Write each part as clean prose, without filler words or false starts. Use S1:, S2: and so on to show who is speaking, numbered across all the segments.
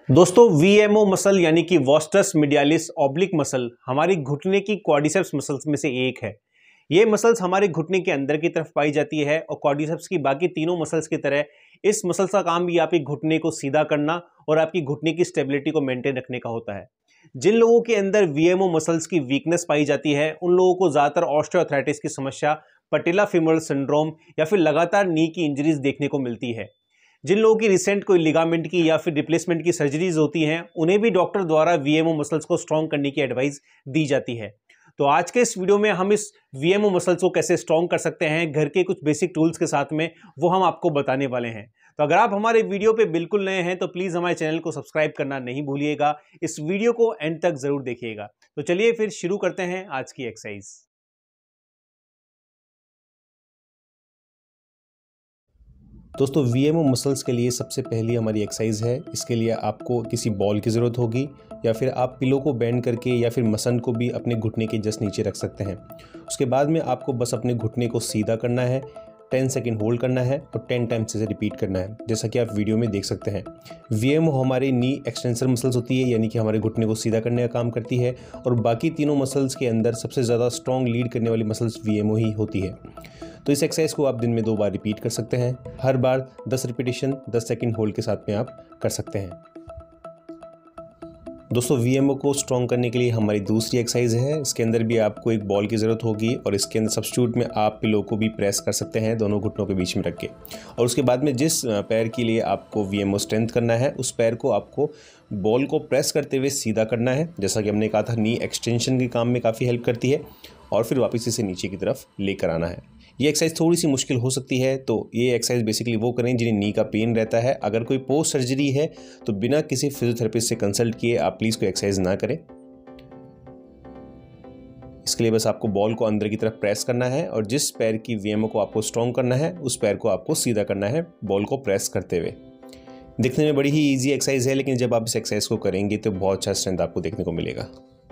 S1: दोस्तों VMO muscle यानी कि वास्टस मीडियालिस ऑब्लिक मसल हमारी घुटने की क्वाड्रिसेप्स मसल्स में से एक है। ये मसल्स हमारे घुटने के अंदर की तरफ पाई जाती है और क्वाड्रिसेप्स की बाकी तीनों मसल्स की तरह इस मसल्स का काम भी आपके घुटने को सीधा करना और आपकी घुटने की स्टेबिलिटी को मेंटेन रखने का होता है। जिन लोगों के अंदर वीएमओ मसल्स की वीकनेस पाई जाती है उन लोगों को ज़्यादातर ऑस्टियोआर्थराइटिस की समस्या, पटेला फीमोरल सिंड्रोम या फिर लगातार नी की इंजरीज देखने को मिलती है। जिन लोगों की रिसेंट कोई लिगामेंट की या फिर रिप्लेसमेंट की सर्जरीज होती हैं उन्हें भी डॉक्टर द्वारा वीएमओ मसल्स को स्ट्रॉन्ग करने की एडवाइस दी जाती है। तो आज के इस वीडियो में हम इस वीएमओ मसल्स को कैसे स्ट्रॉन्ग कर सकते हैं घर के कुछ बेसिक टूल्स के साथ में, वो हम आपको बताने वाले हैं। तो अगर आप हमारे वीडियो पे बिल्कुल नए हैं तो प्लीज़ हमारे चैनल को सब्सक्राइब करना नहीं भूलिएगा। इस वीडियो को एंड तक ज़रूर देखिएगा। तो चलिए फिर शुरू करते हैं आज की एक्सरसाइज।
S2: दोस्तों वीएमओ मसल्स के लिए सबसे पहली हमारी एक्सरसाइज है। इसके लिए आपको किसी बॉल की ज़रूरत होगी या फिर आप पिलो को बेंड करके या फिर मसन को भी अपने घुटने के जस्ट नीचे रख सकते हैं। उसके बाद में आपको बस अपने घुटने को सीधा करना है, 10 सेकेंड होल्ड करना है और 10 टाइम्स इसे रिपीट करना है, जैसा कि आप वीडियो में देख सकते हैं। वीएमओ हमारी नी एक्सटेंसर मसल्स होती है, यानी कि हमारे घुटने को सीधा करने का काम करती है और बाकी तीनों मसल्स के अंदर सबसे ज़्यादा स्ट्रॉन्ग लीड करने वाली मसल्स वीएमओ ही होती है। तो इस एक्सरसाइज को आप दिन में 2 बार रिपीट कर सकते हैं। हर बार 10 रिपीटेशन 10 सेकेंड होल्ड के साथ में आप कर सकते हैं। दोस्तों वीएमओ को स्ट्रॉन्ग करने के लिए हमारी दूसरी एक्सरसाइज है। इसके अंदर भी आपको एक बॉल की ज़रूरत होगी और इसके अंदर सब्स्टिट्यूट में आप पिलो को भी प्रेस कर सकते हैं दोनों घुटनों के बीच में रख के। और उसके बाद में जिस पैर के लिए आपको वीएमओ स्ट्रेंथ करना है उस पैर को आपको बॉल को प्रेस करते हुए सीधा करना है, जैसा कि हमने कहा था नी एक्सटेंशन के काम में काफ़ी हेल्प करती है, और फिर वापस इसे नीचे की तरफ लेकर आना है। ये एक्सरसाइज थोड़ी सी मुश्किल हो सकती है, तो ये एक्सरसाइज बेसिकली वो करें जिन्हें नी का पेन रहता है। अगर कोई पोस्ट सर्जरी है तो बिना किसी फिजियोथेरेपिस्ट से कंसल्ट किए आप प्लीज़ कोई एक्सरसाइज ना करें। इसके लिए बस आपको बॉल को अंदर की तरफ प्रेस करना है और जिस पैर की वीएमओ को आपको स्ट्रॉन्ग करना है उस पैर को आपको सीधा करना है बॉल को प्रेस करते हुए। दिखने में बड़ी ही ईजी एक्सरसाइज है, लेकिन जब आप इस एक्सरसाइज को करेंगे तो बहुत अच्छा स्ट्रेंथ आपको देखने को मिलेगा।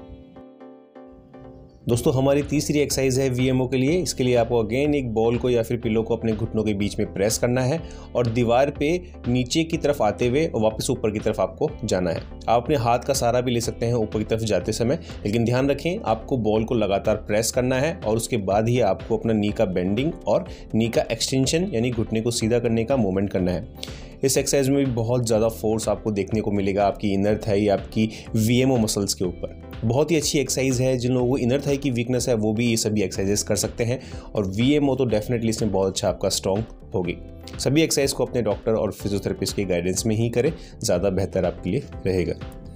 S2: दोस्तों हमारी तीसरी एक्सरसाइज है वीएमओ के लिए। इसके लिए आपको अगेन एक बॉल को या फिर पिलो को अपने घुटनों के बीच में प्रेस करना है और दीवार पे नीचे की तरफ आते हुए और वापस ऊपर की तरफ आपको जाना है। आप अपने हाथ का सहारा भी ले सकते हैं ऊपर की तरफ जाते समय, लेकिन ध्यान रखें आपको बॉल को लगातार प्रेस करना है और उसके बाद ही आपको अपना नी का बेंडिंग और नी का एक्सटेंशन यानी घुटने को सीधा करने का मूवमेंट करना है। इस एक्सरसाइज में भी बहुत ज़्यादा फोर्स आपको देखने को मिलेगा आपकी इनर थाई, आपकी वीएमओ मसल्स के ऊपर। बहुत ही अच्छी एक्सरसाइज है। जिन लोगों को इनर थाई की वीकनेस है वो भी ये सभी एक्सरसाइजेस कर सकते हैं और वीएमओ तो डेफिनेटली इसमें बहुत अच्छा आपका स्ट्रॉन्ग होगी। सभी एक्सरसाइज को अपने डॉक्टर और फिजियोथेरेपिस्ट के गाइडेंस में ही करें, ज़्यादा बेहतर आपके लिए रहेगा।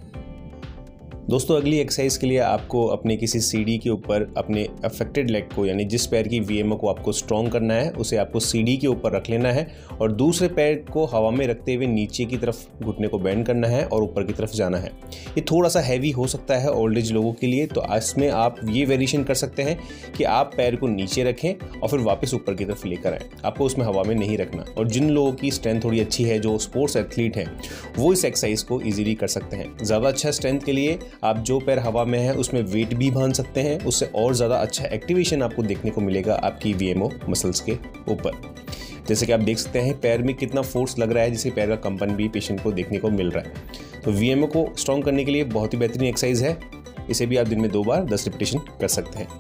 S2: दोस्तों अगली एक्सरसाइज के लिए आपको अपने किसी सीढ़ी के ऊपर अपने अफेक्टेड लेग को, यानी जिस पैर की वीएमओ को आपको स्ट्रॉन्ग करना है उसे आपको सीढ़ी के ऊपर रख लेना है और दूसरे पैर को हवा में रखते हुए नीचे की तरफ घुटने को बेंड करना है और ऊपर की तरफ जाना है। ये थोड़ा सा हैवी हो सकता है ओल्ड एज लोगों के लिए, तो इसमें आप ये वेरिएशन कर सकते हैं कि आप पैर को नीचे रखें और फिर वापस ऊपर की तरफ लेकर आएँ। आपको उसमें हवा में नहीं रखना। और जिन लोगों की स्ट्रेंथ थोड़ी अच्छी है, जो स्पोर्ट्स एथलीट हैं, वो इस एक्सरसाइज को ईजिली कर सकते हैं। ज़्यादा अच्छा स्ट्रेंथ के लिए आप जो पैर हवा में है उसमें वेट भी बांध सकते हैं, उससे और ज़्यादा अच्छा एक्टिवेशन आपको देखने को मिलेगा आपकी वीएमओ मसल्स के ऊपर। जैसे कि आप देख सकते हैं पैर में कितना फोर्स लग रहा है, जिससे पैर का कंपन भी पेशेंट को देखने को मिल रहा है। तो वीएमओ को स्ट्रॉन्ग करने के लिए बहुत ही बेहतरीन एक्सरसाइज है। इसे भी आप दिन में 2 बार 10 रिपीटेशन कर सकते हैं।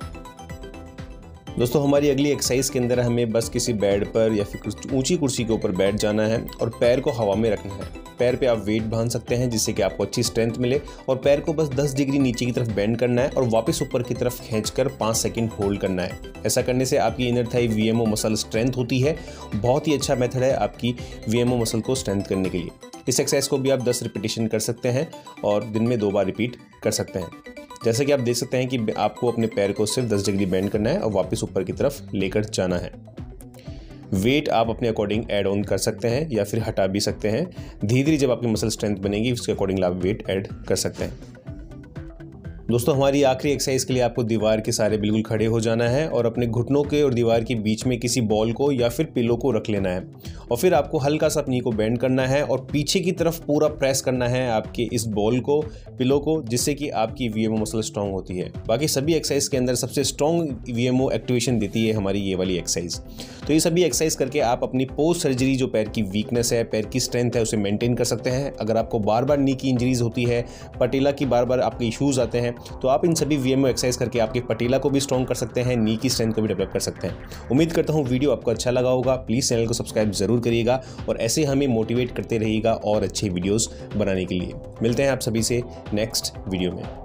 S2: दोस्तों हमारी अगली एक्सरसाइज के अंदर हमें बस किसी बेड पर या फिर ऊंची कुर्सी के ऊपर बैठ जाना है और पैर को हवा में रखना है। पैर पे आप वेट बांध सकते हैं जिससे कि आपको अच्छी स्ट्रेंथ मिले और पैर को बस 10 डिग्री नीचे की तरफ बेंड करना है और वापस ऊपर की तरफ खींचकर 5 सेकंड होल्ड करना है। ऐसा करने से आपकी inner thigh VMO muscle strength होती है। बहुत ही अच्छा मेथड है आपकी वीएमओ मसल को स्ट्रेंथ करने के लिए। इस एक्सरसाइज को भी आप 10 रिपीटेशन कर सकते हैं और दिन में 2 बार रिपीट कर सकते हैं। जैसे कि आप देख सकते हैं कि आपको अपने पैर को सिर्फ 10 डिग्री बेंड करना है और वापस ऊपर की तरफ लेकर जाना है। वेट आप अपने अकॉर्डिंग ऐड ऑन कर सकते हैं या फिर हटा भी सकते हैं। धीरे धीरे जब आपकी मसल स्ट्रेंथ बनेगी उसके अकॉर्डिंग आप वेट ऐड कर सकते हैं। दोस्तों हमारी आखिरी एक्सरसाइज के लिए आपको दीवार के सहारे बिल्कुल खड़े हो जाना है और अपने घुटनों के और दीवार के बीच में किसी बॉल को या फिर पिलो को रख लेना है और फिर आपको हल्का सा अपनी को बेंड करना है और पीछे की तरफ पूरा प्रेस करना है आपके इस बॉल को, पिलो को, जिससे कि आपकी VMO मसल स्ट्रांग होती है। बाकी सभी एक्सरसाइज के अंदर सबसे स्ट्रांग VMO एक्टिवेशन देती है हमारी ये वाली एक्सरसाइज। तो ये सभी एक्सरसाइज करके आप अपनी पोस्ट सर्जरी जो पैर की वीकनेस है, पैर की स्ट्रेंथ है, उसे मेंटेन कर सकते हैं। अगर आपको बार बार नी की इंजरीज होती है, पटेला की बार बार आपके इश्यूज आते हैं, तो आप इन सभी VMO एक्सरसाइज करके आपके पटेला को भी स्ट्रॉन्ग कर सकते हैं, नी की स्ट्रेंथ को भी डेवलप कर सकते हैं। उम्मीद करता हूँ वीडियो आपको अच्छा लगा होगा। प्लीज़ चैनल को सब्सक्राइब जरूर करिएगा और ऐसे हमें मोटिवेट करते रहिएगा और अच्छे वीडियोस बनाने के लिए। मिलते हैं आप सभी से नेक्स्ट वीडियो में।